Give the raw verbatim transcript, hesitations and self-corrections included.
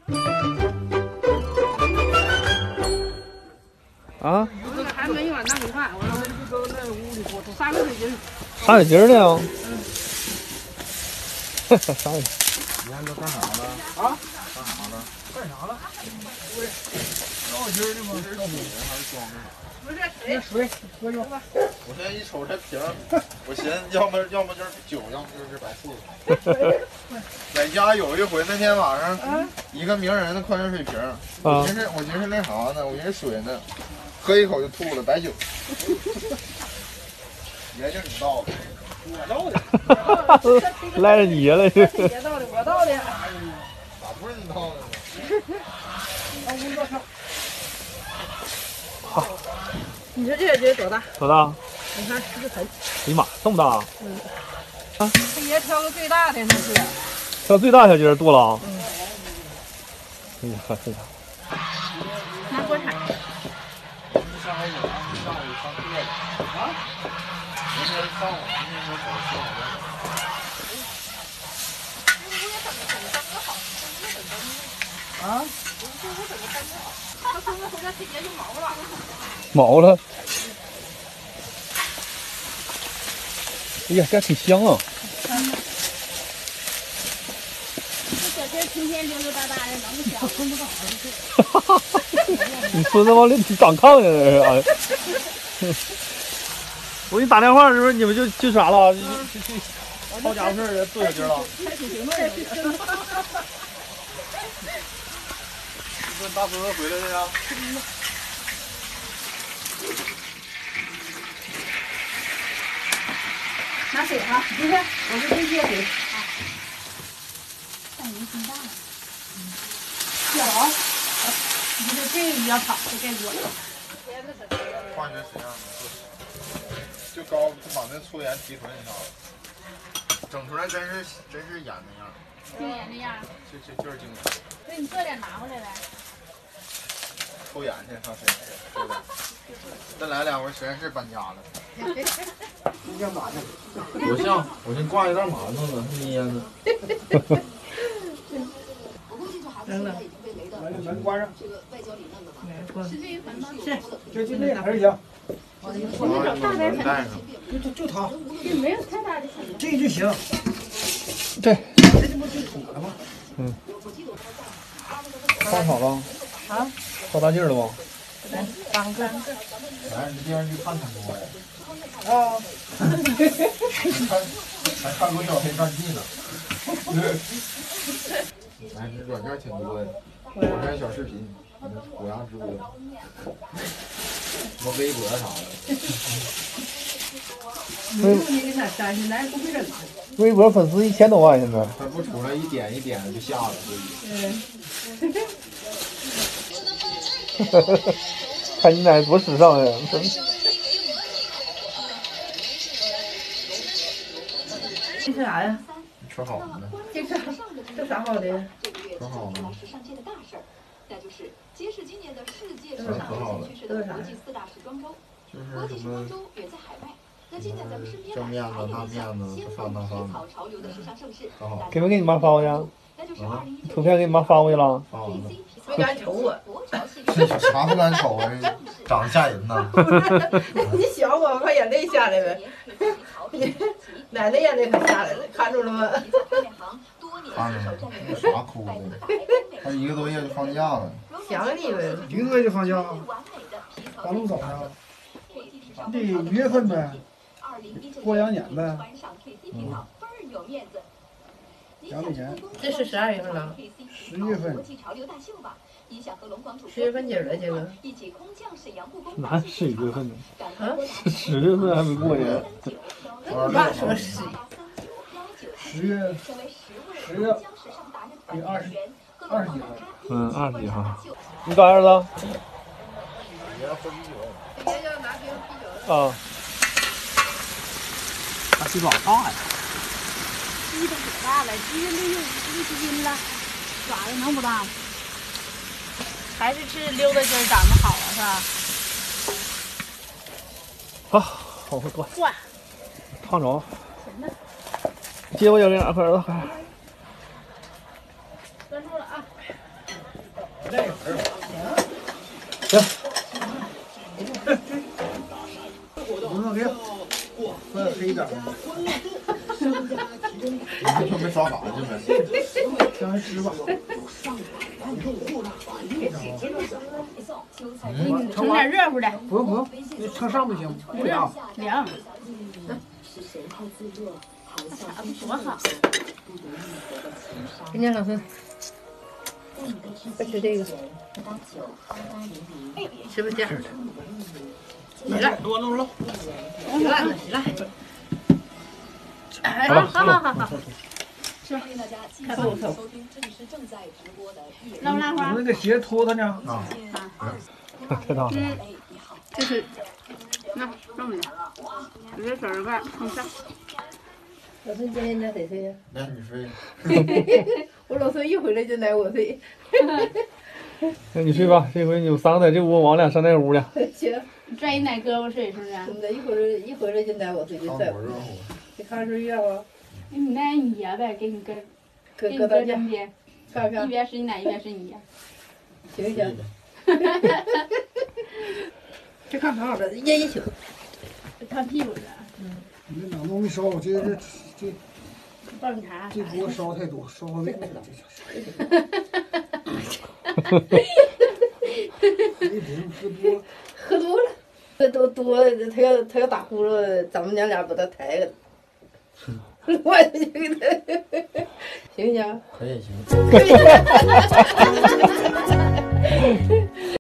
啊？ 还没完那没饭，我说就搁那屋里锅，三个水晶。 三水晶呢？哈哈，三水。 你看都干啥了？ 啊？ 干啥了？ 干啥了？不是绕筋的吗？ 这是水还是装的？ 不是水，水喝酒吧。 我现在一瞅这瓶儿，我寻思要么要么就是酒，要么就是白醋。在家有一回，那天晚上，一个名人的矿泉水瓶，我寻思我寻思那啥呢，我寻思水呢，喝一口就吐了，白酒。爷就是你倒的， 我倒的。 赖着你了，这。 别倒的，我倒的。 咋不是你倒的呢？ 到屋倒上。好。你说这个这多大？ 多大？ 你看是个盆。 哎呀妈，这么大！ 嗯。啊，他爷挑个最大的那是。 挑最大小鸡儿剁了。 嗯。 哎呀，呵，这个。 拿锅铲。 上海有啊，上午上课的啊。明天上午，明天我早上来的。 啊？他孙子回家这节就毛了。 毛了。哎呀，这挺香啊！ 这小鸡天天溜溜达达的，能不香？ 孙子干啥哈哈哈！你孙子往里长炕去了是？我给你打电话的时候，你们就去啥了？去去去抄家伙事儿剁小鸡了。 太挺行的。 这大孙子回来的呀？ 拿水哈，不是，我是这些水。 但鱼挺大的。 小。你这这个要炒的这多。 化学实验嘛，就高就把那粗盐提纯一下子，整出来真是真是盐那样。 精盐那样。 这这就是精盐。 那你做点拿回来呗。 抽盐去上实验室，抽点。再来两回实验室搬家了。 干嘛呢？ 多像，我先挂一袋馒头呢，捏呢。 扔了。把这门关上。没关。 是这一盆吗？ 是，就就那俩人行。 我们找大点带上。 就就就它。 这没有太大的盆。 这就行。 对。 这就不就捅了吗？ 嗯。放好了。 啊？ 放大劲儿了吗？ 来，三个。 来，你这地方去看看多呀。 啊。 还还看过小黑战记呢。来，这软件挺多的，我看小视频，虎牙直播，什么微博啥的。 微博你给他删下来，不会整的。 微博粉丝一千多万现在。 他不出来一点一点就下了， 嗯。 看你奶多时尚呀！ 这是啥呀？ 吃好了呢。 这是这啥好的？ 吃好了。 这是啥？ 可好了。 这是啥？ 就是什么，这面子那面子，这饭那饭子，可好。 给没给你妈发过去？啊？图片给你妈发过去了？ 发完了。 没敢瞅我。 这啥不敢瞅啊？长得吓人呐。 你小我把眼泪下来呗。奶奶眼泪可下来了，看着了吗？ 看着呢，那啥哭的？他一个多月就放假了。 想你呗。 一个多月就放假，咋那么早呢？你得一月份呗，过两年呗。 嗯。 两百年。 这是十二月份了。 十月份。 十月份几了？这个？ 哪十一月份呢？ 啊？ 十月份还没过呢。 你爸说十。 十月，十月，得二十，二十几号。 嗯，二十几号。你干儿子？ 爷要喝啤酒。 爷要拿瓶啤酒。 啊。那鸡老大呀！ 鸡都多大了？鸡六六六七斤了，爪子能不大吗？还是吃溜达鸡儿长得好啊，是吧？ 好，好会过。 哇！ 烫着。接我脚领，快儿子，快！ 关住了啊！ 行。 我说给分黑点。 你准备刷卡去呗？ 先来吃吧。 嗯，盛点热乎的。 不用不用，你盛上不行，不凉。 凉。多好。 人家老孙，快吃这个。吃不下。来了， 多弄了。 来了来。 哎，好好好好。是吧？ 看不看？ 辣不辣花？ 那个鞋脱它呢？ 啊。 太大了。 嗯，这是，那这么的，直接小人干，放下。 老孙今天家谁睡呀？ 来，你睡。 我老孙一回来就奶我睡。 那你睡吧，这回你们三个在这屋，我俩上那屋去。 行。 拽一奶胳膊睡是不是？ 真的，一会儿一回来就奶我睡就在我。你看是热不？ 你奶你爷呗，给你搁， 搁给你搁身边， 看看。 一边是你奶，一边是你爷。 行行。这看挺好的，掖一宿。 看屁股的。 嗯。 你这两东西烧，我觉得这这。 爆米花。 这锅烧太多，烧坏胃了。 喝多了，喝多多，他要他要打呼噜，咱们娘俩把他抬了。我就给他，行不行？ 可以行。